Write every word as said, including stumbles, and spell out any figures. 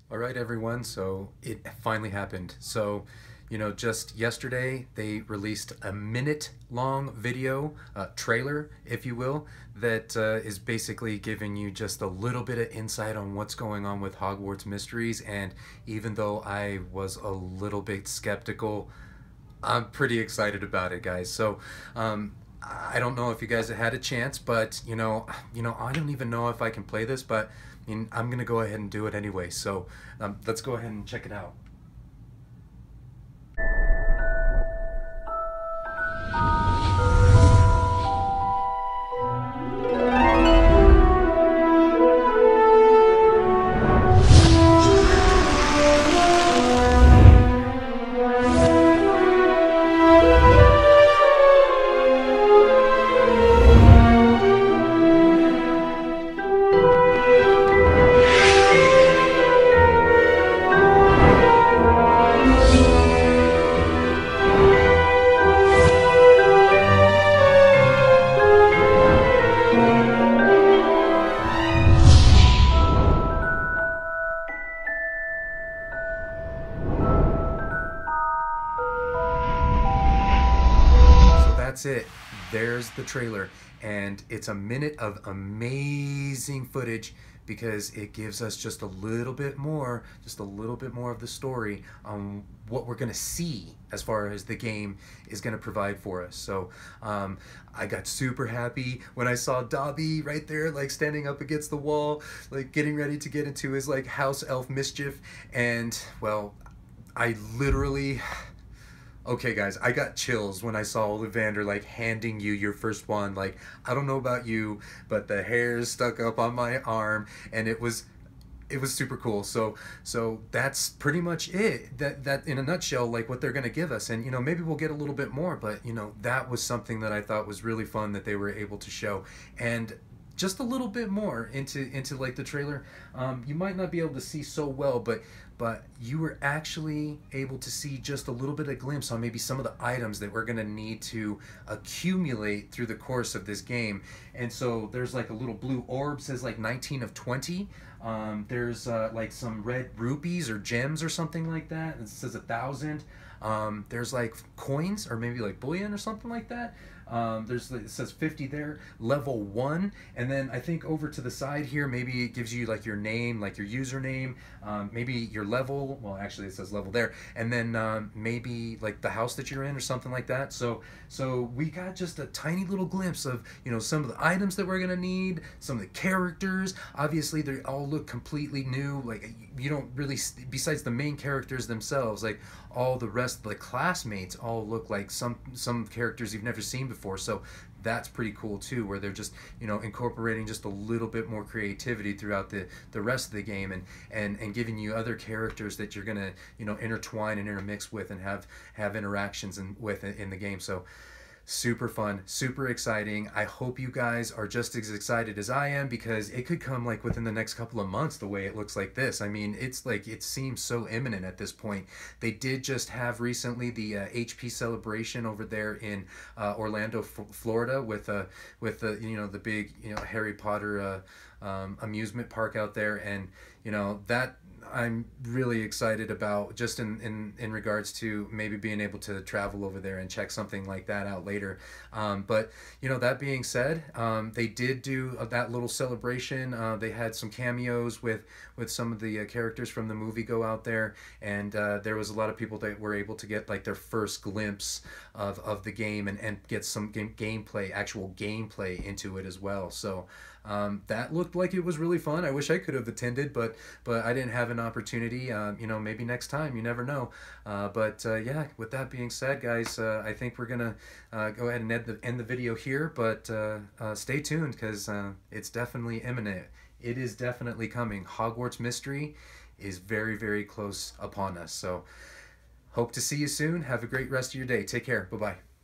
All right, everyone. So it finally happened. So, you know, just yesterday they released a minute long video, uh, trailer, if you will, that uh, is basically giving you just a little bit of insight on what's going on with Hogwarts Mysteries. And even though I was a little bit skeptical, I'm pretty excited about it, guys. So, um, I don't know if you guys have had a chance, but you know, you know, I don't even know if I can play this, but I mean, I'm gonna go ahead and do it anyway. So, um, let's go ahead and check it out. So that's it. There's the trailer, and it's a minute of amazing footage because it gives us just a little bit more, just a little bit more of the story on what we're gonna see as far as the game is gonna provide for us. So um, I got super happy when I saw Dobby right there, like standing up against the wall, like getting ready to get into his like house elf mischief, and well, I literally. Okay, guys, I got chills when I saw Olivander like handing you your first one. Like, I don't know about you, but the hairs stuck up on my arm, and it was it was super cool. So so that's pretty much it. That that in a nutshell, like what they're gonna give us. And you know, maybe we'll get a little bit more, but you know, that was something that I thought was really fun that they were able to show. And just a little bit more into into like the trailer, um, you might not be able to see so well, but but you were actually able to see just a little bit of glimpse on maybe some of the items that we're going to need to accumulate through the course of this game. And so there's like a little blue orb, says like nineteen of twenty. Um, there's uh, like some red rupees or gems or something like that. It says a thousand. Um, there's like coins or maybe like bullion or something like that. Um, there's it says fifty there, level one, and then I think over to the side here, maybe it gives you like your name, like your username, um, maybe your level. Well, actually, it says level there, and then um, maybe like the house that you're in or something like that. So, so we got just a tiny little glimpse of you know some of the items that we're gonna need, some of the characters. Obviously, they all look completely new. Like you don't really, besides the main characters themselves, like all the rest of the classmates all look like some some characters you've never seen before. So that's pretty cool too, where they're just you know incorporating just a little bit more creativity throughout the the rest of the game, and and and giving you other characters that you're gonna you know intertwine and intermix with and have have interactions and with in the game. So super fun, super exciting. I hope you guys are just as excited as I am, because it could come like within the next couple of months the way it looks like this. I mean, it's like it seems so imminent at this point. They did just have recently the uh, H P celebration over there in uh, Orlando, F Florida, with uh, with the you know the big you know Harry Potter uh, um, amusement park out there, and you know that I'm really excited about, just in, in, in regards to maybe being able to travel over there and check something like that out later. Um, but, you know, that being said, um, they did do that little celebration. Uh, they had some cameos with, with some of the uh, characters from the movie go out there. And uh, there was a lot of people that were able to get like their first glimpse of, of the game and, and get some game, gameplay, actual gameplay into it as well. So um, that looked like it was really fun. I wish I could have attended, but, but I didn't have an opportunity. Uh, you know, maybe next time, you never know. Uh, but uh, yeah, with that being said, guys, uh, I think we're gonna uh, go ahead and end the, end the video here, but uh, uh, stay tuned, because uh, it's definitely imminent. It is definitely coming. Hogwarts Mystery is very, very close upon us. So hope to see you soon. Have a great rest of your day. Take care. Bye-bye.